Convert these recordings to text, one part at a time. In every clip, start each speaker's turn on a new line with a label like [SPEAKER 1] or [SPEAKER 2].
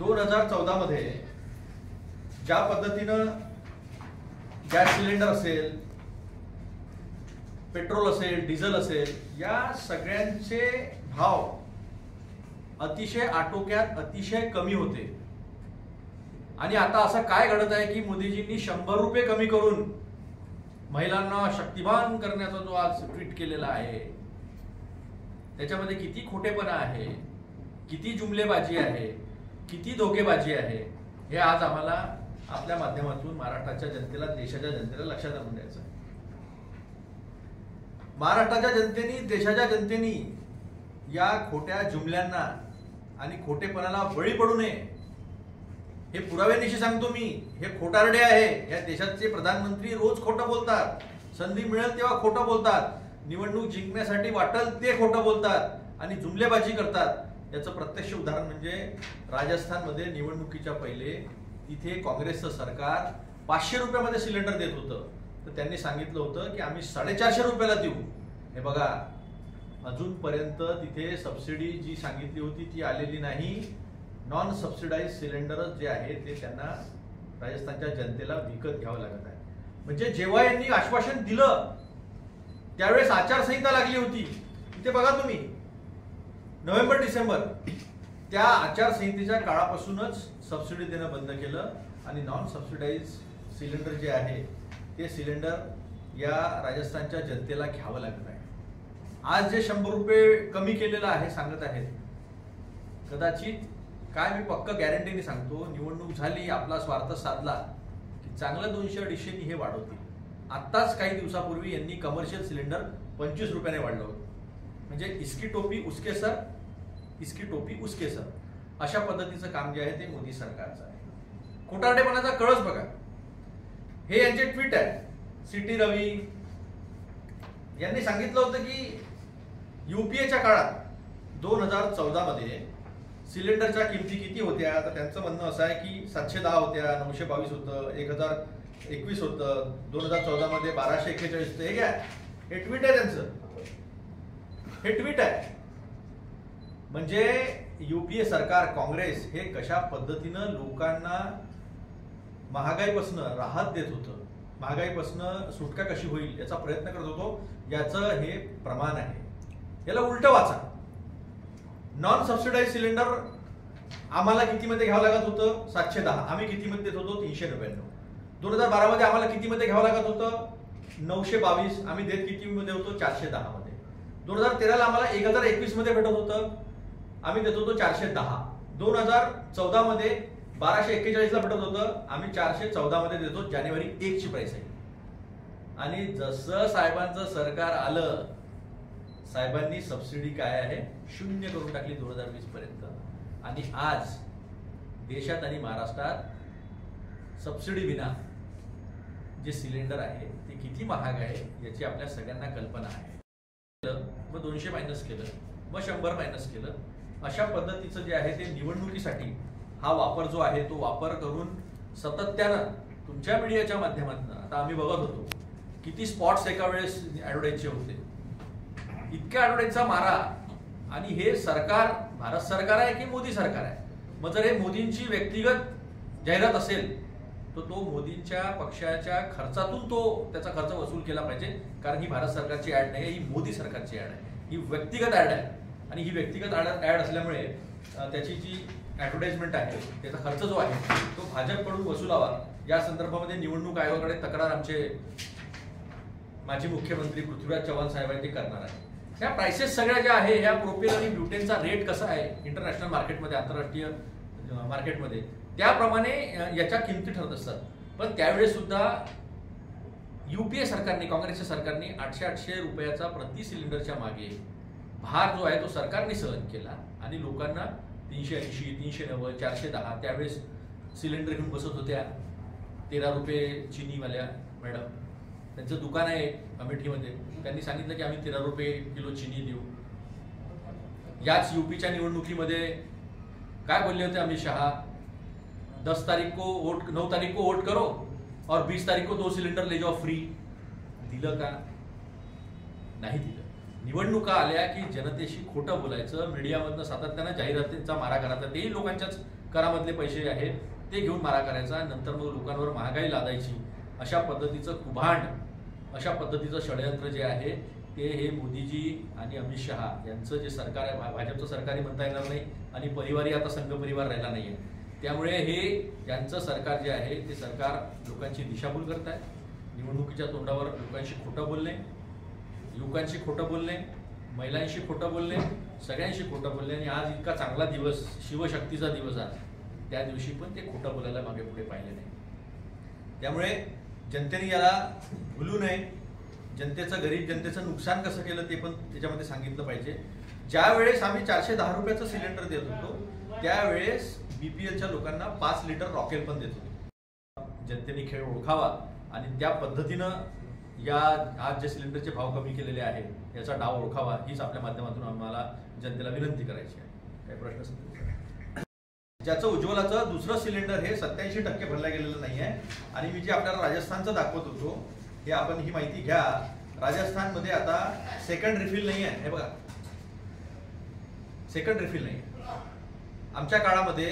[SPEAKER 1] 2014 मध्ये ज्या पद्धतीनं गॅस सिलेंडर असेल, पेट्रोल असेल, डिझेल असेल, या सगळ्यांचे भाव अतिशय आटोक्यात, अतिशय कमी होते. आणि आता असं काय घडत आहे की मोदीजींनी 100 रुपये कमी करून महिलांना शक्तिमान करण्याचा जो आज ट्विट केलेला आहे, त्याच्यामध्ये किती खोटेपणा आहे, किती जुमलेबाजी आहे, किती धोकेबाजी आहे, हे आज आम्हाला आपल्या माध्यमातून महाराष्ट्राच्या जनतेला, देशाच्या जनतेला लक्षात आणून द्यायचं आहे. महाराष्ट्राच्या जनतेनी, देशाच्या जनतेनी या खोट्या जुमल्यांना आणि खोटेपणाला बळी पडू नये. हे पुराव्यानिशी सांगतो मी, हे खोटारडे आहे. या देशाचे प्रधानमंत्री रोज खोटं बोलतात, संधी मिळेल तेव्हा खोटं बोलतात, निवडणूक जिंकण्यासाठी वाटेल ते खोटं बोलतात आणि जुमलेबाजी करतात. याचं प्रत्यक्ष उदाहरण म्हणजे राजस्थानमध्ये निवडणुकीच्या पहिले तिथे काँग्रेसचं सरकार 500 रुपयामध्ये सिलेंडर देत होतं. तर त्यांनी सांगितलं होतं की आम्ही 450 रुपयाला देऊ. हे बघा, अजूनपर्यंत तिथे सबसिडी जी सांगितली होती ती आलेली नाही. नॉन सबसिडाइज सिलेंडरच जे आहे ते त्यांना राजस्थानच्या जनतेला विकत घ्यावं लागत आहे. म्हणजे जेव्हा यांनी आश्वासन दिलं त्यावेळेस आचारसंहिता लागली होती. इथे बघा तुम्ही, नोव्हेंबर डिसेंबर, त्या आचारसंहितेच्या काळापासूनच सबसिडी देणं बंद केलं आणि नॉन सबसिडाइज सिलेंडर जे आहे ते सिलेंडर या राजस्थानच्या जनतेला घ्यावं लागत आहे. आज जे 100 रुपये कमी केलेलं आहे सांगत आहेत, कदाचित काय मी पक्क गॅरंटीने सांगतो, निवडणूक झाली, आपला स्वार्थ साधला की चांगलं 200-250 हे वाढवतील. आत्ताच काही दिवसापूर्वी यांनी कमर्शियल सिलेंडर 25 रुपयाने वाढलं होतं. म्हणजे इसकी टोपी उसके सर, इसकी टोपी उसके सर, अशा पद्धतीचं काम जे आहे ते मोदी सरकारचं आहे. खोटारडेपणाचा कळस बघा. हे यांचे ट्विट आहे. सिटी रवी यांनी सांगितलं होतं की यूपीएच्या काळात 2014 मध्ये सिलेंडरच्या किमती किती होत्या. तर त्यांचं म्हणणं असं आहे की 710 होत्या, 922 होतं, 1021 होतं, 2014 मध्ये 1241 होतं. हे काय, हे ट्विट आहे त्यांचं, हे ट्विट आहे. म्हणजे यूपीए सरकार, काँग्रेस हे कशा पद्धतीनं लोकांना महागाईपासून राहत देत होतं, महागाईपासून सुटका कशी होईल याचा प्रयत्न करत होतो, याचं हे प्रमाण आहे. याला उलट वाचा. नॉन सबसिडाइज सिलेंडर आम्हाला कितीमध्ये घ्यावं लागत होतं? 710. आम्ही कितीमध्ये देत होतो? 399. 2012 मध्ये आम्हाला कितीमध्ये घ्यावं लागत होतं? 922. आम्ही देत कितीमध्ये होतो? 410 मध्ये. 2013 ला आम्हाला 1021 मध्ये भेटत होतं, आम्ही देत होतो 410. 2014 मध्ये 1241 ला भेटत होतं, आम्ही 414 मध्ये देतो. जानेवारी 1 ची प्राइस आहे. आणि जसं साहेबांचं सरकार आलं, साहेबांनी सबसिडी काय आहे 0 करून टाकली 2020 पर्यंत. आणि आज देशात आणि महाराष्ट्रात सबसिडी विना जे सिलेंडर आहे ते किती महाग आहे याची आपल्या सगळ्यांना कल्पना आहे. मग 200 मायनस केलं, मग 100 मायनस केलं. अशा पद्धतीचं जे आहे ते निवडणुकीसाठी हा वापर जो आहे तो वापर करून सातत्यानं तुमच्या मीडियाच्या माध्यमातून आता आम्ही बघत होतो किती स्पॉट्स एका वेळेस ॲडव्हर्टाईजचे होते. इतक्या ॲडव्हर्टाईजचा मारा. आणि हे सरकार भारत सरकार आहे की मोदी सरकार आहे? मग जर हे मोदींची व्यक्तिगत जाहिरात असेल तर तो मोदींच्या पक्षाच्या खर्चातून तो त्याचा खर्च वसूल केला पाहिजे. कारण ही भारत सरकारची ॲड नाही, ही मोदी सरकारची ॲड आहे, ही व्यक्तिगत ॲड आहे. आणि ही व्यक्तिगत ॲड असल्यामुळे त्याची जी ॲडव्हर्टाइजमेंट आहे त्याचा खर्च जो आहे तो भाजपकडून वसुलावा. या संदर्भामध्ये निवडणूक आयोगाकडे तक्रार आमचे माजी मुख्यमंत्री पृथ्वीराज चव्हाण साहेबांनी करणार आहे. ह्या प्राइसेस सगळ्या ज्या आहे, ह्या प्रोपेन आणि ब्युटेनचा रेट कसा आहे इंटरनॅशनल मार्केटमध्ये, आंतरराष्ट्रीय मार्केटमध्ये, त्याप्रमाणे याच्या किमती ठरत असतात. पण त्यावेळेस सुद्धा यूपीए सरकारने, काँग्रेसच्या सरकारने 800 रुपयाचा प्रति सिलेंडरच्या मागे भार जो आहे तो सरकारने सहन केला. आणि लोकांना 380, 390, 410 त्यावेळेस सिलेंडर घेऊन बसत होत्या. 13 रुपये चिनीवाल्या मॅडम, त्यांचं दुकान आहे अमेठीमध्ये, त्यांनी सांगितलं की आम्ही 13 रुपये किलो चिनी देऊ. याच यूपीच्या निवडणुकीमध्ये काय बोलले होते अमित शहा? 9 तारीख को वोट करो और 20 तारीख को 2 सिलेंडर ले जाओ फ्री. दिलं का? नाही दिलं. निवडणुका आल्या की जनतेशी खोटं बोलायचं, मीडियामधनं सातत्यानं जाहिरातींचा मारा करायचा, तेही लोकांच्याच करामधले पैसे आहेत ते घेऊन मारा करायचा, नंतर मग लोकांवर महागाई लादायची, अशा पद्धतीचं कुभांड, अशा पद्धतीचं षडयंत्र जे आहे ते हे मोदीजी आणि अमित शहा यांचं जे सरकार आहे, भाजपचं सरकारही म्हणता येणार नाही आणि परिवारही आता संघ परिवार राहिला नाही आहे. त्यामुळे हे यांचं सरकार जे आहे ते सरकार लोकांची दिशाभूल करत आहे. निवडणुकीच्या तोंडावर लोकांशी खोटं बोलणे, युवकांशी खोटं बोलणे, महिलांशी खोटं बोलणे, सगळ्यांशी खोटं बोलणे. आणि आज इतका चांगला दिवस, शिवशक्तीचा दिवस आज, त्या दिवशी पण ते खोटं बोलायला मागे पुढे पाहिले नाही. त्यामुळे जनतेने याला भुलू नये. जनतेचं, गरीब जनतेचं नुकसान कसं केलं ते पण त्याच्यामध्ये सांगितलं पाहिजे. ज्या वेळेस आम्ही 410 रुपयाचं सिलेंडर देत होतो त्यावेळेस BPLच्या लोकांना 5 लिटर रॉकेल पण देत होतो. जनतेने खेळ ओळखावा आणि त्या पद्धतीनं या आज जे सिलेंडरचे भाव कमी केलेले आहेत याचा डाव ओळखावा, हीच आपल्या माध्यमातून आम्हाला जनतेला विनंती करायची आहे. काही प्रश्न असतील? ज्याचं उज्ज्वलाचं दुसरं सिलेंडर हे 87% भरलं गेलेलं नाही आहे. आणि मी जे आपल्याला राजस्थानचं दाखवत होतो हे आपण ही माहिती घ्या. राजस्थानमध्ये आता सेकंड रिफिल नाही आहे. हे बघा, सेकंड रिफिल नाही. आमच्या काळामध्ये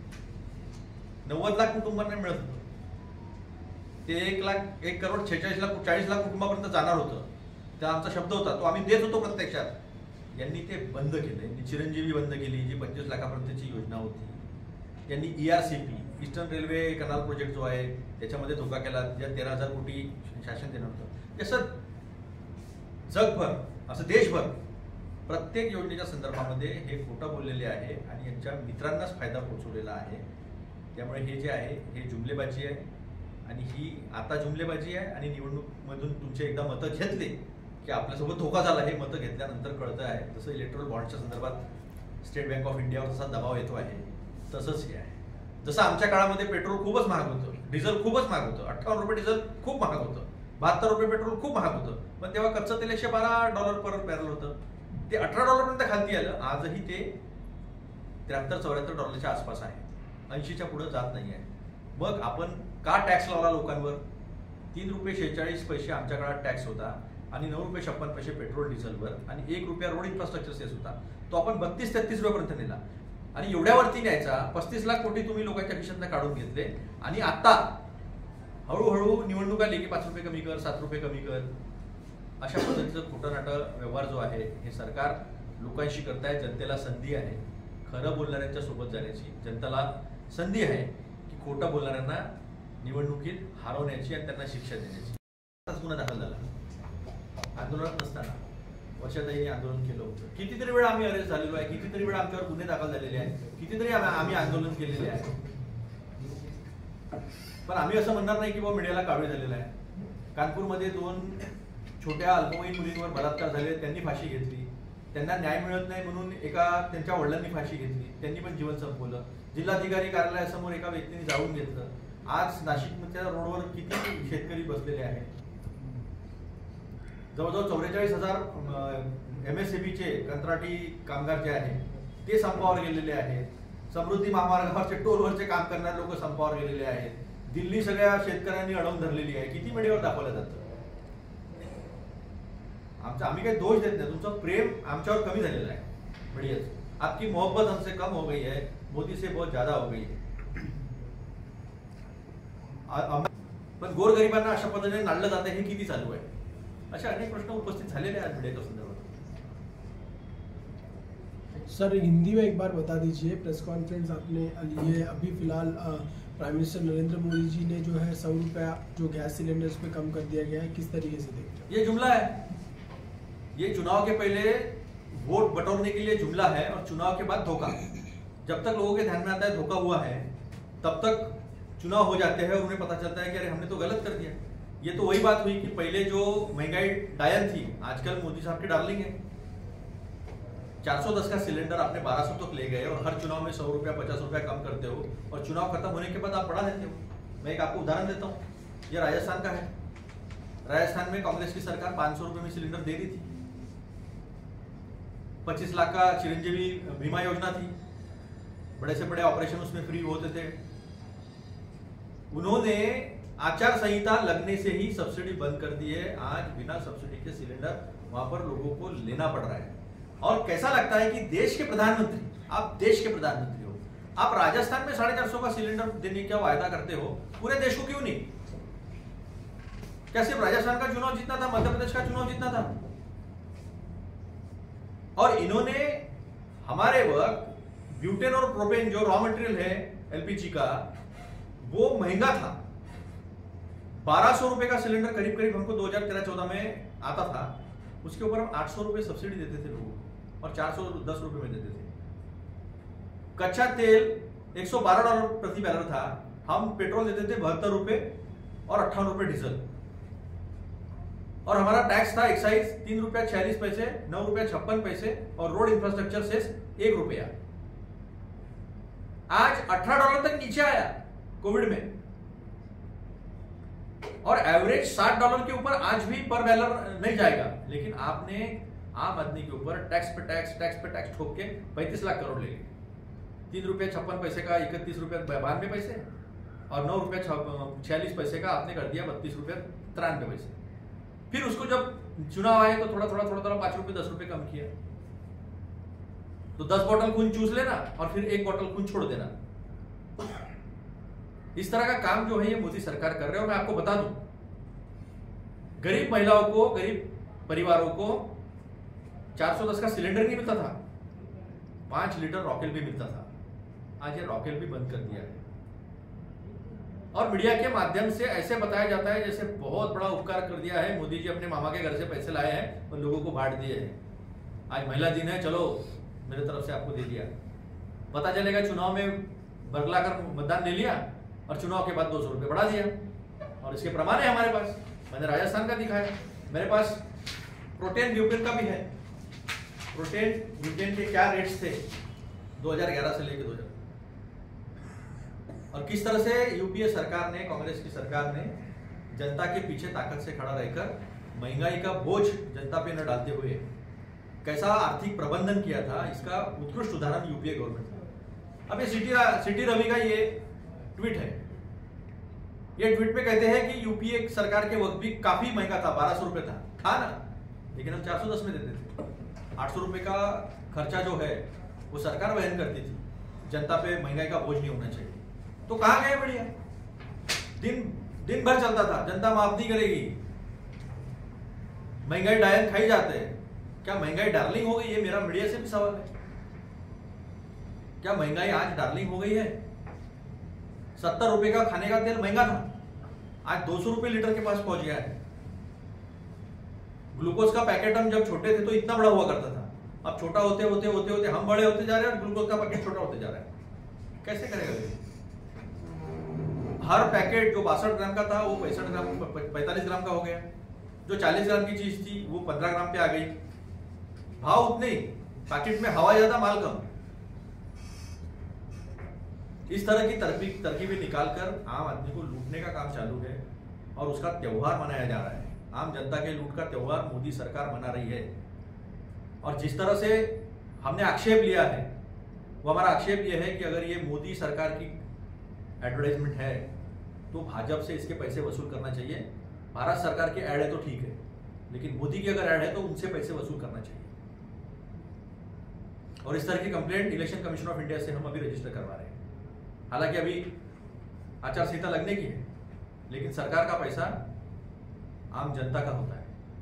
[SPEAKER 1] 90 लाख कुटुंबांना मिळत होतं. ते 1 करोड 46 लाख 40 लाख कुटुंबापर्यंत जाणार होतं. त्या आमचा शब्द होता, तो आम्ही देत होतो प्रत्यक्षात. यांनी ते बंद केलं. यांनी चिरंजीवी बंद केली, जी 25 लाखापर्यंतची योजना होती. यांनी ERCP, eastern railway canal project जो आहे त्याच्यामध्ये धोका केला, ज्या 13,000 कोटी शासन देणार होतं. जसं जगभर, असं देशभर प्रत्येक योजनेच्या संदर्भामध्ये हे खोटं बोललेले आहे आणि यांच्या मित्रांनाच फायदा पोहोचवलेला आहे. त्यामुळे हे जे आहे हे जुमलेबाजी आहे आणि ही आता जुमलेबाजी आहे. आणि निवडणूकमधून तुमचे एकदा मतं घेतले की आपल्यासोबत धोका झाला, हे मतं घेतल्यानंतर कळतं आहे. जसं इलेक्ट्रॉल बॉन्डच्या संदर्भात स्टेट बँक ऑफ इंडियावर जसा दबाव येतो आहे तसंच हे आहे. जसं आमच्या काळामध्ये पेट्रोल खूपच महाग होतं, डिझेल खूपच महाग होतं. 58 रुपये डिझेल खूप महाग होतं, 72 रुपये पेट्रोल खूप महाग होतं. पण तेव्हा कच्चं तेल $112 पर बॅरल होतं. ते $18 पर्यंत खालती आलं. आजही ते $73-74 आसपास आहे. 80च्या पुढे जात नाही आहे. मग आपण का टॅक्स लावला लोकांवर? ₹3.46 आमच्या काळात टॅक्स होता आणि ₹9.56 पेट्रोल डिझेलवर आणि ₹1 रोड इन्फ्रास्ट्रक्चर सेस होता. तो आपण 32-33 रुपयापर्यंत नेला आणि एवढ्यावरती न्यायचा 35 लाख कोटी तुम्ही लोकांच्या खिशातनं काढून घेतले. आणि आता हळूहळू निवडणूक आली की 5 रुपये कमी कर, 7 रुपये कमी कर, अशा पद्धतीचं खोटं नाटं व्यवहार जो आहे हे सरकार लोकांशी करताय. जनतेला संधी आहे खरं बोलणाऱ्यांच्या सोबत जाण्याची. जनतेला संधी आहे की खोटं बोलणाऱ्यांना निवडणुकीत हरवण्याची आणि त्यांना शिक्षा देण्याची. आताच गुन्हा दाखल झाला. आंदोलनात नसताना वर्षाताईंनी आंदोलन केलं होतं. कितीतरी वेळा आम्ही अरेस्ट झालेलो आहे, कितीतरी वेळा आमच्यावर गुन्हे दाखल झालेले आहेत, कितीतरी आम्ही आंदोलन केलेले आहे. पण आम्ही असं म्हणणार नाही की बाबा मीडियाला कावळे झालेला आहे. कानपूरमध्ये 2 छोट्या अल्पवयीन मुलींवर बलात्कार झाले, त्यांनी फाशी घेतली. त्यांना न्याय मिळत नाही म्हणून त्यांच्या वडिलांनी फाशी घेतली, त्यांनी पण जीवन संपवलं. जिल्हाधिकारी कार्यालयासमोर एका व्यक्तीने जाळून घेतलं. आज नाशिकच्या रोडवर किती शेतकरी बसलेले आहेत. जवळजवळ 44,000 MSCBचे कंत्राटी कामगार जे आहेत ते संपावर गेलेले आहेत. समृद्धी महामार्गावरचे टोलवरचे काम करणारे लोक संपावर गेलेले आहेत. दिल्ली सगळ्या शेतकऱ्यांनी अडवून धरलेली आहे. किती मीडियावर दाखवलं जातं. आम्ही काही दोष देत नाही, तुमचं प्रेम आमच्यावर कमी झालेलं आहे मीडियाचं. आपकी मोहब्बत हमसे कम हो गई है, मोदी से बहुत ज्यादा हो गई है. पण गोरगरिबांना अशा पद्धतीने नाडलं जातं हे किती चालू आहे. अशा अनेक प्रश्न उपस्थित झालेले आहेत मीडियाच्या संदर्भात.
[SPEAKER 2] सर हिंदी में एक बार बता दीजिए, प्रेस कॉन्फ्रेंस आपने लिए अभी फिलहाल प्राइम मिनिस्टर नरेंद्र मोदी जी ने जो है 100 रुपया जो गैस सिलेंडर्स पे कम कर दिया गया है, किस तरीके से देखते हैं?
[SPEAKER 1] ये जुमला है. ये चुनाव के पहले वोट बटोरने के लिए जुमला है और चुनाव के बाद धोखा. जब तक लोगों के ध्यान में आता है धोखा हुआ है, तब तक चुनाव हो जाते हैं और उन्हें पता चलता है कि अरे हमने तो गलत कर दिया. ये तो वही बात हुई कि पहले जो महंगाई डायन थी आजकल मोदी साहब की डार्लिंग है. 410 का सिलेंडर आपने 1200 तक ले गए और हर चुनाव में 100 रुपया 50 रुपया कम करते हो और चुनाव खत्म होने के बाद आप बढ़ा देते हो. मैं एक आपको उदाहरण देता हूँ. ये राजस्थान का है. राजस्थान में कांग्रेस की सरकार 500 रुपये में सिलेंडर दे रही थी. 25 लाख का चिरंजीवी बीमा योजना थी. बड़े से बड़े ऑपरेशन उसमें फ्री होते थे. उन्होंने आचार संहिता लगने से ही सब्सिडी बंद कर दी है. आज बिना सब्सिडी के सिलेंडर वहां पर लोगों को लेना पड़ रहा है. और कैसा लगता है कि देश के प्रधानमंत्री, आप देश के प्रधानमंत्री हो, आप राजस्थान में 450 का सिलेंडर देने का वायदा करते हो, पूरे देश को क्यों नहीं? क्या सिर्फ राजस्थान का चुनाव जीतना था, मध्य प्रदेश का चुनाव जीतना था? और इन्होंने हमारे वक्त ब्यूटेन और प्रोपेन जो रॉ मटेरियल है एलपीजी का, वो महंगा था। 1200 रुपए का सिलेंडर करीब करीब हमको 2013-14 में आता था। उसके ऊपर हम 800 रुपए सब्सिडी देते थे लोगों को और 410 रुपए में देते थे। कच्चा तेल $112 प्रति बैरल था, हम पेट्रोल देते थे 72 रुपए और 58 रुपए डीजल। और हमारा टैक्स था एक्साइज 3 रुपया 46 पैसे, 9 रुपया 56 पैसे और रोड इंफ्रास्ट्रक्चर सेस 1 रुपया। आज $18 तक नीचे आया कोविड में, और एवरेज $60 के ऊपर आज भी पर बैरल नहीं जाएगा। लेकिन आपने आम आदमी के ऊपर टैक्स पे टैक्स ठोक के 35 लाख करोड़ ले लिए। 3 रुपया 56 पैसे का 31 रुपया 92 पैसे और 9 रुपया 46 पैसे का आपने कर दिया 32 रुपया 93 पैसे। फिर उसको जब चुनाव आए तो थोड़ा 5 रुपए 10 रुपए कम किया। तो 10 बोतल खून चूस लेना और फिर 1 बोतल खून छोड़ देना। इस तरह का काम जो है ये मोदी सरकार कर रहे हो। मैं आपको बता दूं, गरीब महिलाओं को, गरीब परिवारों को 410 का सिलेंडर नहीं मिलता था, 5 लीटर रॉकेल भी मिलता था। आज ये रॉकेल भी बंद कर दिया है और मीडिया के माध्यम से ऐसे बताया जाता है जैसे बहुत बड़ा उपकार कर दिया है मोदी जी, अपने मामा के घर से पैसे लाए हैं और लोगों को बांट दिए हैं। आज महिला दिन है, चलो मेरे तरफ से आपको दे दिया। पता चलेगा चुनाव में बरगला कर मतदान ले लिया और चुनाव के बाद 200 रुपए बढ़ा दिया। और इसके प्रमाण है हमारे पास, मैंने राजस्थान का दिखाया, मेरे पास प्रोटेन ब्यूटेन का भी है। प्रोटेन ब्यूटेन के क्या रेट्स थे 2011 से लेकर 2000, और किस तरह से यूपीए सरकार ने, कांग्रेस की सरकार ने जनता के पीछे ताकत से खड़ा रहकर महंगाई का बोझ जनता पे न डालते हुए कैसा आर्थिक प्रबंधन किया था, इसका उत्कृष्ट उदाहरण यूपीए गवर्नमेंट था। अब ये सिटी रवि का ये ट्वीट है। ये ट्वीट में कहते हैं कि यूपीए सरकार के वक्त भी काफी महंगा था, 1200 रुपए था ना, लेकिन हम 410 में देते थे। 800 रुपए का खर्चा जो है वो सरकार वहन करती थी, जनता पे महंगाई का बोझ नहीं होना चाहिए। तो कहां गए बढ़िया, दिन भर चलता था, जनता माफ नहीं करेगी, महंगाई डायन खाई जाते हैं। क्या महंगाई डार्लिंग हो गई? ये मेरा मीडिया से भी सवाल है। क्या महंगाई आज डार्लिंग हो गई है? 70 रुपए का खाने का तेल महंगा था, आज 200 रुपए लीटर के पास पहुंच गया है। ग्लूकोज का पैकेट हम जब छोटे थे तो इतना बड़ा हुआ करता था, अब छोटा होते होते हम बड़े होते जा रहे हैं और ग्लूकोज का पैकेट छोटा होते जा रहा है। कैसे करेगा ये? हर पैकेट जो 62 ग्राम का था वो 45 ग्राम का हो गया, जो 40 ग्राम की चीज थी वो 15 ग्राम पे आ गई। भाव उतने ही, पैकेट में हवा ज्यादा माल कम। इस तरह की तरकीबें निकालकर आम आदमी को लूटने का काम चालू है और उसका त्योहार मनाया जा रहा है। आम जनता के लूट का त्योहार मोदी सरकार मना रही है। और जिस तरह से हमने आक्षेप लिया है, वो हमारा आक्षेप यह है कि अगर ये मोदी सरकार की एडवर्टाइजमेंट है तो भाजपा से इसके पैसे वसूल करना चाहिए। भारत सरकार के ऐड है तो ठीक है, लेकिन मोदी की अगर ऐड है तो उनसे पैसे वसूल करना चाहिए। और इस तरह की complaint election commission of India से हम अभी रजिस्टर करवा रहे हैं। हालांकि अभी आचार संहिता लगने की है, लेकिन सरकार का पैसा आम जनता का होता है,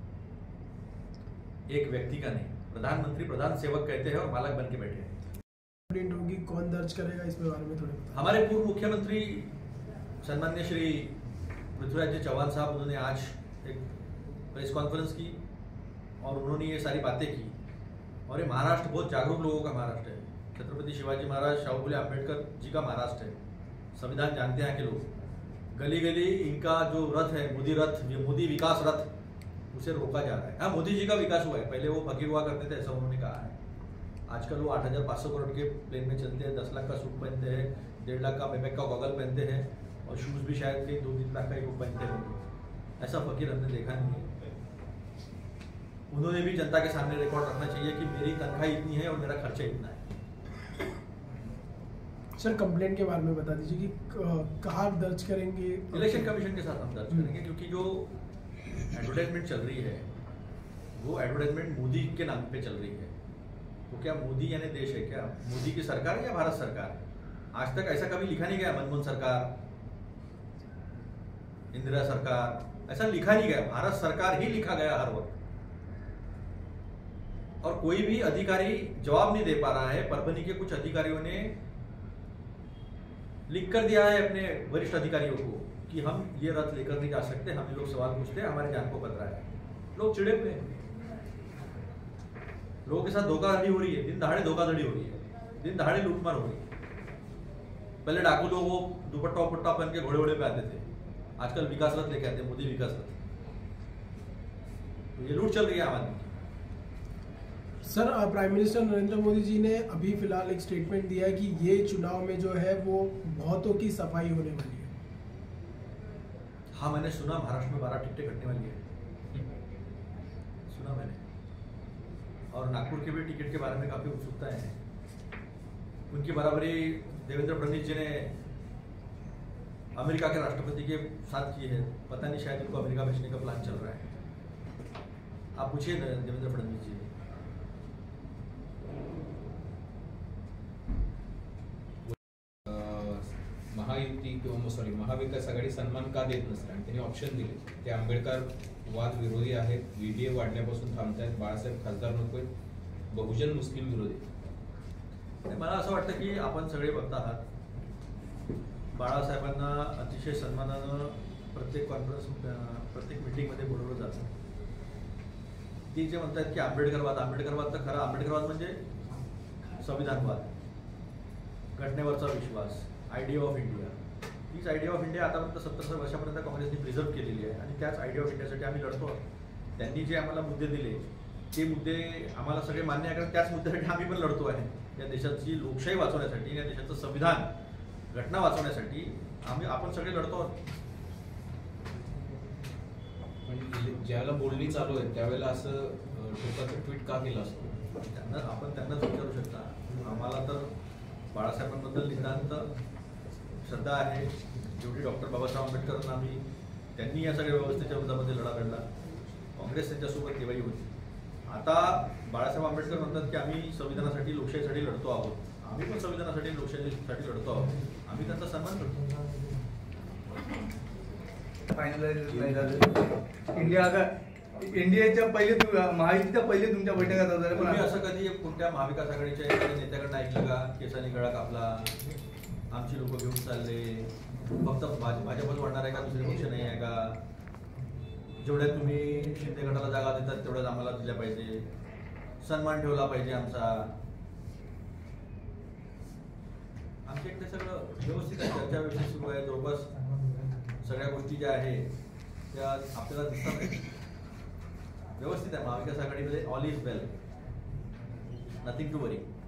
[SPEAKER 1] एक व्यक्ति का नहीं। प्रधानमंत्री प्रधान सेवक कहते हैं और मालक बन के बैठे हैं।
[SPEAKER 2] कंप्लेंट होगी, कौन दर्ज करेगा, इसके बारे में थोड़ा बताइए।
[SPEAKER 1] हमारे पूर्व मुख्यमंत्री सम्मान्य श्री पृथ्वीराज चौहान साहब, उन्होंने आज एक प्रेस कॉन्फ्रेंस की और उन्होंने ये सारी बातें की। और ये महाराष्ट्र बहुत जागरूक लोगों का महाराष्ट्र है। छत्रपति शिवाजी महाराज, शाहू फुले अम्बेडकर जी का महाराष्ट्र है। संविधान जानते हैं कि लोग गली गली इनका जो रथ है, मोदी रथ, ये मोदी विकास रथ, उसे रोका जा रहा है। हाँ, मोदी जी का विकास हुआ है, पहले वो फकीर हुआ करते थे, ऐसा उन्होंने कहा है। आजकल वो 8,500 करोड़ के प्लेन में चलते हैं, 10 लाख का सूट पहनते हैं, 1.5 लाख का मेपेक का गॉगल पहनते हैं और शूज भी शायद कहीं 2-3 लाख का ही वो पहनते हैं। ऐसा फकीर हमने देखा नहीं है। उन्होंने भी जनता के सामने रिकॉर्ड रखना चाहिए कि मेरी तनख्वाह इतनी है और मेरा खर्चा इतना है।
[SPEAKER 2] सर, कंप्लेंट के बारे में बता दीजिए कि कहाँ दर्ज करेंगे?
[SPEAKER 1] इलेक्शन कमीशन के साथ हम दर्ज करेंगे, क्योंकि जो एडवर्टाइजमेंट चल रही है वो एडवर्टाइजमेंट मोदी के नाम पे चल रही है। तो क्या मोदी यानी देश है क्या? मोदी की सरकार है या भारत सरकार है? आज तक ऐसा कभी लिखा नहीं गया मनमोहन सरकार, इंदिरा सरकार, ऐसा लिखा नहीं गया। भारत सरकार ही लिखा गया हर वक्त, और कोई भी अधिकारी जवाब नहीं दे पा रहा है। परभनी के कुछ अधिकारियों ने लिख कर दिया है अपने वरिष्ठ अधिकारियों को कि हम ये रथ लेकर नहीं जा सकते, हमें लोग सवाल पूछते हैं, हमारी जान को खतरा है। लोग चिड़े हुए हैं, लोगों के साथ धोखाधड़ी हो रही है, दिन दहाड़े धोखाधड़ी हो रही है, दिन दहाड़े लूटमार हो रही है। पहले डाकू लोग वो दुपट्टा उपट्टा पहन के घोड़े वोड़े पे आते थे, आजकल विकास रथ लेके आते हैं, मोदी विकास रथ। तो ये लूट चल रही है आम आदमी की।
[SPEAKER 2] Sir, prime minister Narendra Modi ji ने अभी फिलहाल एक स्टेटमेंट दिया है कि ये चुनाव में जो है वो बहुतों की सफाई होने वाली है।
[SPEAKER 1] हाँ, मैंने सुना महाराष्ट्र में 12 टिकटें कटने वाली है, सुना मैंने। और नागपुर के भी टिकट के बारे में काफी उत्सुकताएं हैं। उनकी बराबरी देवेंद्र फडणवीस जी ने अमेरिका के राष्ट्रपति के साथ की है। पता नहीं, शायद उनको अमेरिका भेजने का प्लान चल रहा है। आप पूछिए देवेंद्र फडणवीस जी।
[SPEAKER 3] महायुती किंवा सॉरी महाविकास आघाडी सन्मान का देत नसते आणि त्यांनी ऑप्शन दिले, ते आंबेडकर वाद विरोधी आहेत, VDA वाढण्यापासून थांबतायत, बाळासाहेब खासदार नकोय, बहुजन मुस्लिम विरोधी।
[SPEAKER 1] मला असं वाटतं की आपण सगळे बघत आहात, बाळासाहेबांना अतिशय सन्मानानं प्रत्येक कॉन्फरन्स, प्रत्येक मीटिंगमध्ये बोलवलं जातं। ती जे म्हणतात की आंबेडकरवाद, आंबेडकरवाद तर खरा आंबेडकरवाद म्हणजे संविधानवाद, घटनेवरचा विश्वास, आयडिया ऑफ इंडिया। हीच आयडिया ऑफ इंडिया आतापर्यंत 70 वर्षापर्यंत काँग्रेसने प्रिझर्व केलेली आहे, आणि त्याच आयडिया ऑफ इंडियासाठी आम्ही लढतो। त्यांनी जे आम्हाला मुद्दे दिले ते मुद्दे आम्हाला सगळे मान्य आहे, कारण त्याच मुद्द्यासाठी आम्ही पण लढतो आहे। या देशाची लोकशाही वाचवण्यासाठी, या देशाचं संविधान, घटना वाचवण्यासाठी आपण सगळे लढतो।
[SPEAKER 3] पण ज्याला बोलणी चालू आहे त्यावेळेला असं टोकाचं ट्विट का केलं असतं?
[SPEAKER 1] आपण त्यांनाच विचारू शकता। आम्हाला तर बाळासाहेबांबद्दल नितांत श्रद्धा आहे, जेवढी डॉक्टर बाबासाहेब आंबेडकरांना त्यांनी या सगळ्या व्यवस्थेच्या विरोधामध्ये लढा लढला, काँग्रेस त्यांच्यासोबत केव्हाही होती। आता बाळासाहेब आंबेडकर म्हणतात की आम्ही संविधानासाठी, लोकशाहीसाठी लढतो आहोत। आम्ही पण संविधानासाठी, लोकशाहीसाठी लढतो आहोत, आम्ही त्यांचा सन्मान करतो।
[SPEAKER 4] इंडियाच्या पहिले महायुतीच्या पहिले तुमच्या बैठका झाल्या,
[SPEAKER 1] पण असं कधी कोणत्या महाविकास आघाडीच्या एखाद्या नेत्याकडनं ऐकलं का केसानी गळा कापला, आमची लोक घेऊन चालले, फक्त भाजपच वाढणार आहे का, दुसरे पक्ष नाही आहे का, जेवढ्या तुम्ही शिंदे गटाला जागा देतात तेवढ्याच आम्हाला दिल्या पाहिजे, सन्मान ठेवला पाहिजे आमचा। आमच्या इकडे सगळं व्यवस्थित आहे, चर्चा व्यवस्थित सुरू आहे। जवळपास सगळ्या गोष्टी ज्या आहेत त्या आपल्याला दिसतात आहेत, व्यवस्थित आहे। महाविकास आघाडीमध्ये all is well, nothing to worry.